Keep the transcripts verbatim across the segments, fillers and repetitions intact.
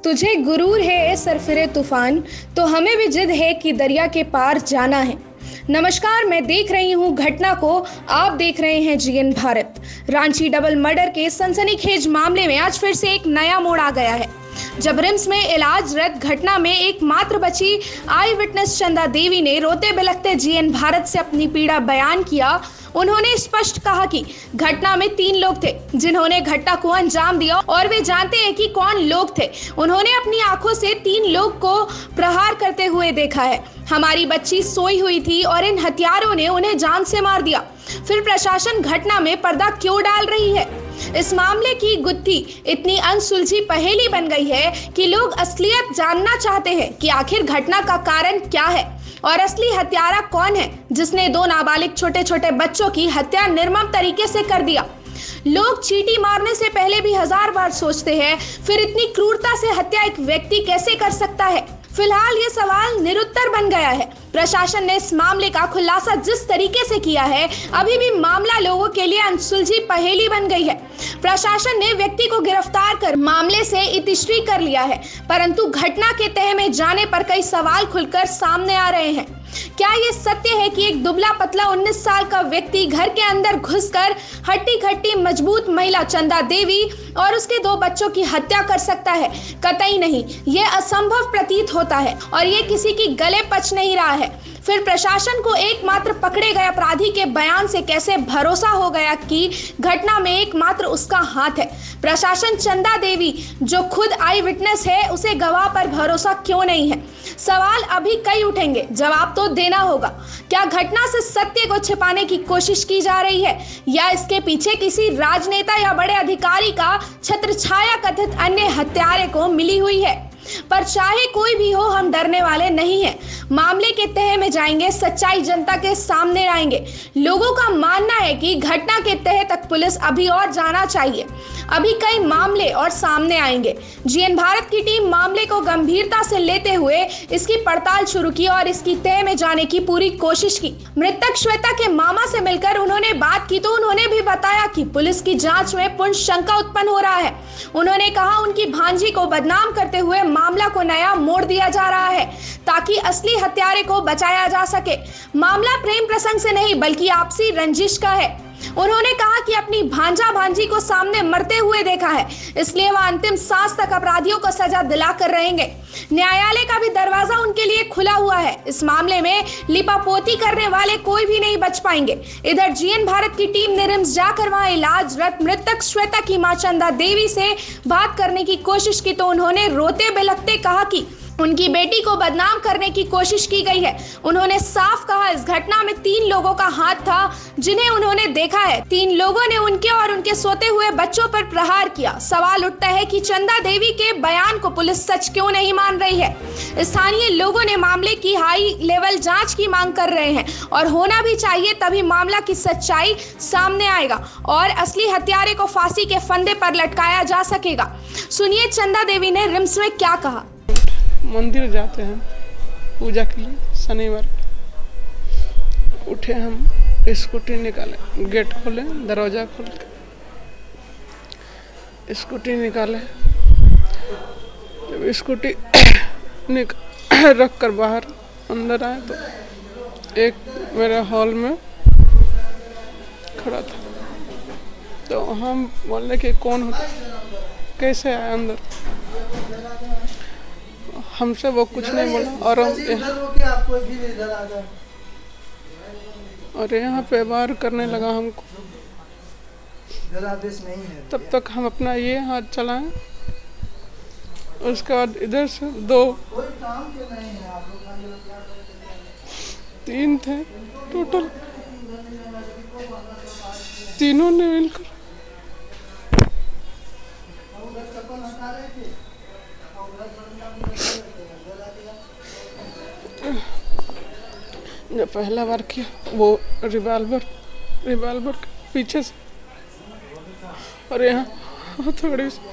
तुझे गुरूर है ए सरफिरे तूफान, तो हमें भी जिद है कि दरिया के पार जाना है। नमस्कार, मैं देख रही हूँ घटना को, आप देख रहे हैं GN Bharat. Ranchi double murder के सनसनीखेज मामले में आज फिर से एक नया मोड़ आ गया है, जब रिम्स में इलाजरत घटना में एक मात्र बची आई विटनेस चंदा देवी ने रोते बिलखते जीएन भारत से अपनी पीड़ा बयान किया। उन्होंने स्पष्ट कहा कि घटना में तीन लोग थे जिन्होंने घटना को अंजाम दिया और वे जानते हैं कि कौन लोग थे। उन्होंने अपनी आंखों से तीन लोग को प्रहार करते हुए देखा है। हमारी बच्ची सोई हुई थी और इन हत्यारों ने उन्हें जान से मार दिया। फिर प्रशासन घटना में पर्दा क्यों डाल रही है? इस मामले की गुत्थी इतनी अनसुलझी पहेली बन गई है कि लोग असलियत जानना चाहते हैं कि आखिर घटना का कारण क्या है और असली हत्यारा कौन है जिसने दो नाबालिग छोटे छोटे बच्चों की हत्या निर्मम तरीके से कर दिया। लोग चींटी मारने से पहले भी हजार बार सोचते हैं, फिर इतनी क्रूरता से हत्या एक व्यक्ति कैसे कर सकता है? फिलहाल ये सवाल निरुत्तर बन गया है। प्रशासन ने इस मामले का खुलासा जिस तरीके से किया है, अभी भी मामला लोगों के लिए अनसुलझी पहेली बन गई है। प्रशासन ने व्यक्ति को गिरफ्तार कर मामले से इतिश्री कर लिया है, परंतु घटना के तह में जाने पर कई सवाल खुलकर सामने आ रहे हैं। क्या ये सत्य है कि एक दुबला पतला उन्नीस साल का व्यक्ति घर के अंदर घुसकर हट्टी खट्टी मजबूत महिला चंदा देवी और उसके दो बच्चों की हत्या कर सकता है? कतई नहीं, ये असंभव प्रतीत होता है और ये किसी की गले पच नहीं रहा है। फिर प्रशासन को एकमात्र पकड़े गए अपराधी के बयान से कैसे भरोसा हो गया कि घटना में एकमात्र उसका हाथ है? प्रशासन चंदा देवी जो खुद आई विटनेस है, उसे गवाह पर भरोसा क्यों नहीं है? सवाल अभी कई उठेंगे, जवाब तो देना होगा। क्या घटना से सत्य को छिपाने की कोशिश की जा रही है या इसके पीछे किसी राजनेता या बड़े अधिकारी का छत्रछाया कथित अन्य हत्यारे को मिली हुई है? पर चाहे कोई भी हो, हम डरने वाले नहीं हैं। मामले के तह में जाएंगे, सच्चाई जनता के सामने लाएंगे। लोगों का मानना है कि घटना के तह तक पुलिस अभी और जाना चाहिए। अभी कई मामले और सामने आएंगे। जीएन भारत की टीम मामले को गंभीरता से लेते हुए इसकी पड़ताल शुरू की और इसकी तह में जाने की पूरी कोशिश की। मृतक श्वेता के मामा से मिलकर उन्होंने बात की तो उन्होंने भी बताया कि पुलिस की जांच में पूर्ण शंका उत्पन्न हो रहा है। उन्होंने कहा उनकी भांजी को बदनाम करते हुए मामला को नया मोड़ दिया जा रहा है ताकि असली हत्यारे को बचाया जा सके। मामला प्रेम प्रसंग से नहीं बल्कि आपसी रंजिश का है। उन्होंने कहा कि अपनी भांजा भांजी को सामने मरते हुए देखा है, इसलिए वह अंतिम सांस तक अपराधियों को सजा दिलाकर रहेंगे। न्यायालय का भी दरवाजा उनके लिए खुला हुआ है। इस मामले में लिपापोती करने वाले कोई भी नहीं बच पाएंगे। इधर जीएन भारत की टीम ने रिम्स जाकर वहां इलाजरत मृतक श्वेता की मां चंदा देवी से बात करने की कोशिश की तो उन्होंने रोते बिलखते कहा कि उनकी बेटी को बदनाम करने की कोशिश की गई है। उन्होंने साफ कहा इस घटना में तीन लोगों का हाथ था जिन्हें उन्होंने देखा है। तीन लोगों ने उनके और उनके सोते हुए बच्चों पर प्रहार किया। सवाल उठता है कि चंदा देवी के बयान को पुलिस सच क्यों नहीं मान रही है? स्थानीय लोगों ने मामले की हाई लेवल जांच की मांग कर रहे हैं और होना भी चाहिए, तभी मामला की सच्चाई सामने आएगा और असली हत्यारे को फांसी के फंदे पर लटकाया जा सकेगा। सुनिए चंदा देवी ने रिम्स में क्या कहा। मंदिर जाते हैं पूजा के लिए, शनिवार उठे, हम स्कूटी निकाले, गेट खोले, दरवाजा खोल के स्कूटी निकाले। जब स्कूटी निक रख कर बाहर अंदर आए तो एक मेरे हॉल में खड़ा था, तो हम बोलने के कौन होता, कैसे आए अंदर? हमसे वो कुछ नहीं बोला और हम और यहाँ पे वार करने लगा हमको। तब तक हम अपना ये हाथ चलाएं, उसके बाद इधर से दो तीन थे टोटल, तीनों ने मिलकर जब पहला बार किया वो रिवाल्वर रिवाल्वर के पीछे से और यहाँ हथौड़ी से।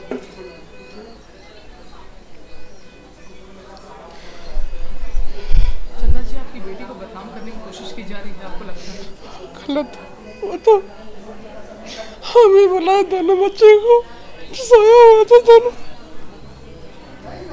चंदा जी, आपकी बेटी को बदनाम करने की कोशिश की जा रही है, आपको लगता है? गलत, वो तो हमें बुलाया दोनों बच्चे को, सोया हुआ था दोनों।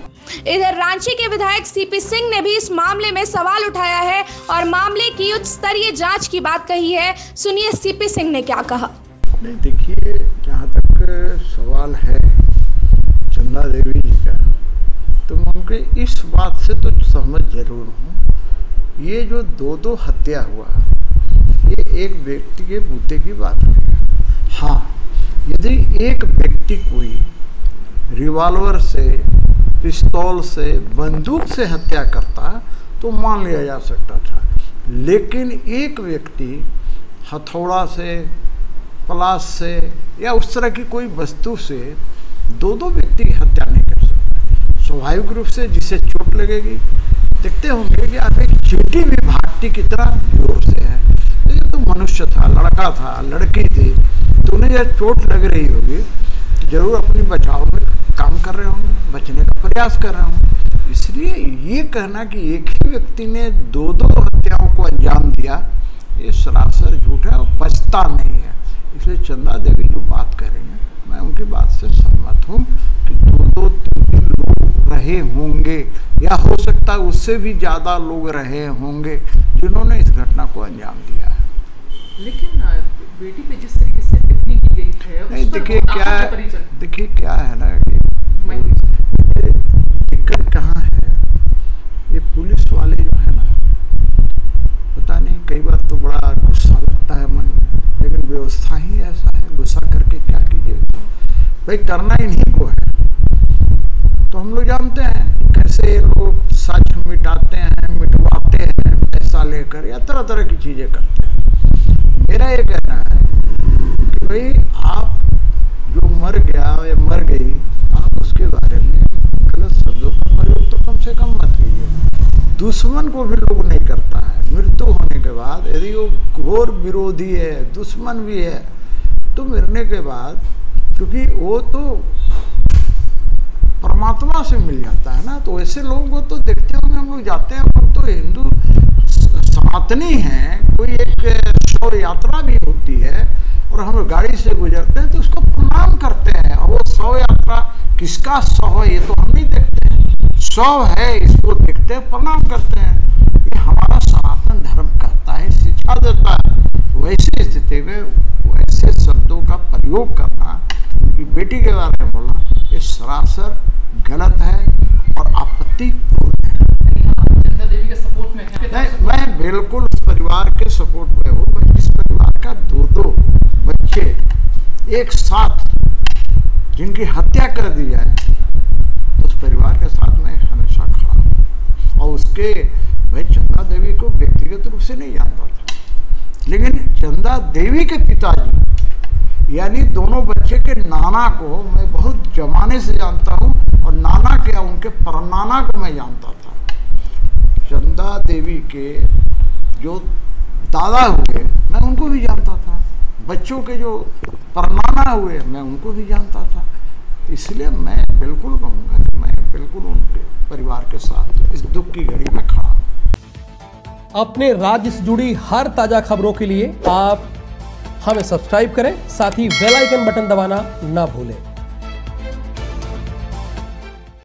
इधर रांची के विधायक सीपी सिंह ने भी इस मामले में सवाल उठाया है और मामले की उच्च स्तरीय जांच की बात कही है। सुनिए सीपी सिंह ने क्या कहा। नहीं, देखिए, जहाँ तक सवाल है चंदा देवी जी का, तो मैं उनके इस बात से तो सहमत जरूर हूँ। ये जो दो दो हत्या हुआ, ये एक व्यक्ति के बूते की बात है। हाँ, यदि एक व्यक्ति कोई रिवॉल्वर से, पिस्तौल से, बंदूक से हत्या करता तो मान लिया जा सकता था, लेकिन एक व्यक्ति हथौड़ा से, पलाश से या उस तरह की कोई वस्तु से दो दो व्यक्ति की हत्या नहीं कर सकता। स्वाभाविक रूप से जिसे चोट लगेगी, देखते होंगे कि आप एक चींटी भी भागती कितना जोर से है, तो ये तो मनुष्य था, लड़का था, लड़की थी, तो उन्हें जब चोट लग रही होगी तो जरूर अपनी बचाव में काम कर रहे होंगे, बचने का प्रयास कर रहे होंगे। इसलिए ये कहना कि एक ही व्यक्ति ने दो दो हत्याओं को अंजाम दिया, ये सरासर झूठ है और पछता नहीं है। इसलिए चंदा देवी जो बात कर रही हैं, मैं उनकी बात से सहमत हूँ कि दो दो तीन तीन लोग रहे होंगे या हो सकता है उससे भी ज़्यादा लोग रहे होंगे जिन्होंने इस घटना को अंजाम दिया है। लेकिन बेटी पे जिस तरीके से टिप्पणी की गई है, नहीं, देखिए क्या है, देखिए क्या है ना, दिक्कत कहाँ है, ये पुलिस वाले जो है ना, पता नहीं, कई बार तो बड़ा गुस्सा लगता है मन में, लेकिन व्यवस्था ही ऐसा है, गुस्सा करके क्या कीजिएगा भाई, करना इन्हीं को है। तो हम लोग जानते हैं कैसे लोग सच मिटाते हैं, मिटवाते हैं पैसा लेकर, या तरह तरह की चीज़ें करते हैं। मेरा ये कहना है कि भाई आप जो मर गया या मर गई, आप उसके बारे में गलत शब्दों का प्रयोग तो कम से कम मत कीजिए। दुश्मन को भी लोग नहीं करता है, मृत्यु होने के बाद यदि वो घोर विरोधी है, दुश्मन भी है, तो मरने के बाद, क्योंकि वो तो परमात्मा से मिल जाता है ना, तो ऐसे लोगों को तो देखते होंगे हम लोग, जाते हैं हम तो हिंदू सनातनी हैं, कोई एक शव यात्रा भी होती है और हम गाड़ी से गुजरते हैं तो उसको प्रणाम करते हैं, और वो शव यात्रा किसका शव है ये तो हम नहीं देखते हैं, शव है इसको देखते हैं, प्रणाम करते हैं। ये हमारा सनातन धर्म कहता है, शिक्षा देता है। वैसी स्थिति में वैसे शब्दों का प्रयोग करना, उनकी बेटी के बारे में बोलना, ये सरासर गलत है और आपत्तिपूर्ण है। चंदा देवी के सपोर्ट में है? नहीं, मैं बिल्कुल उस परिवार के सपोर्ट में हूँ। जिस परिवार का दो दो बच्चे एक साथ जिनकी हत्या कर दी जाए, उस परिवार के साथ मैं हमेशा खड़ा हूँ। और उसके भाई चंदा देवी को व्यक्तिगत रूप से नहीं जानता था, लेकिन चंदा देवी के पिताजी यानी दोनों बच्चे के नाना को मैं बहुत जमाने से जानता हूँ, और नाना क्या उनके परनाना को मैं जानता था। चंदा देवी के जो दादा हुए मैं उनको भी जानता था, बच्चों के जो परनाना हुए मैं उनको भी जानता था। इसलिए मैं बिल्कुल कहूँगा कि मैं बिल्कुल उनके परिवार के साथ इस दुख की घड़ी में खड़ा हूँ। अपने राज्य से जुड़ी हर ताजा खबरों के लिए आप हमें सब्सक्राइब करें, साथ ही बेल आइकन बटन दबाना ना भूलें।